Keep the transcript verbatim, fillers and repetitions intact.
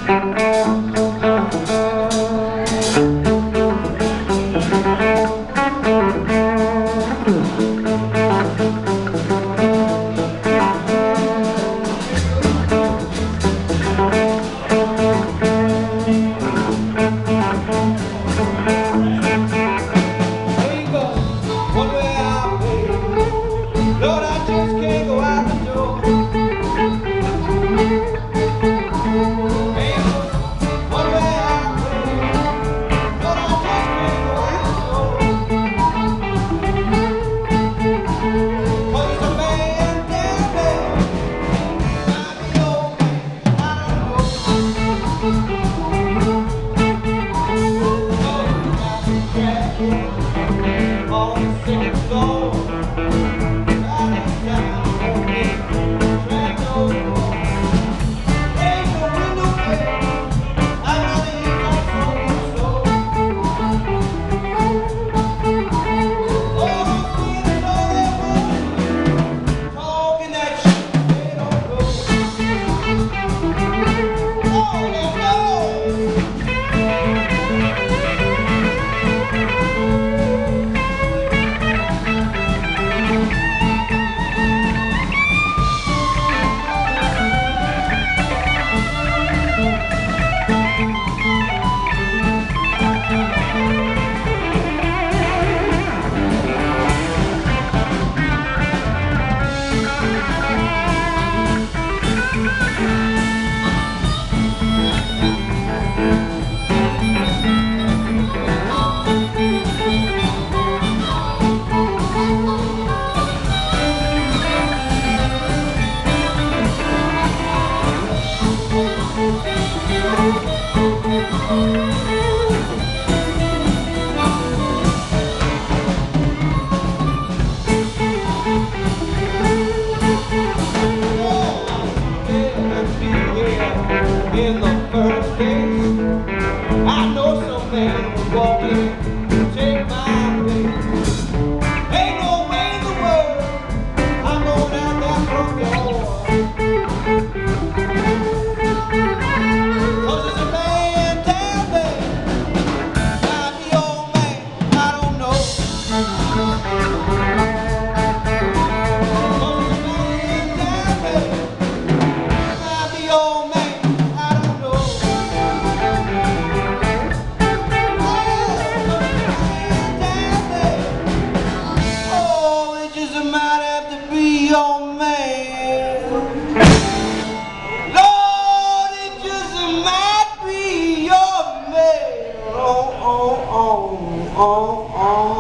In the first place, I know some man was walking to take my place. Ain't no way in the world I'm going out that front door. Cause there's a man down there, might be old man, I don't know. Cause there's a man down there, might be old man. Your man, Lord, it just might be your man. Oh, oh, oh, oh, oh.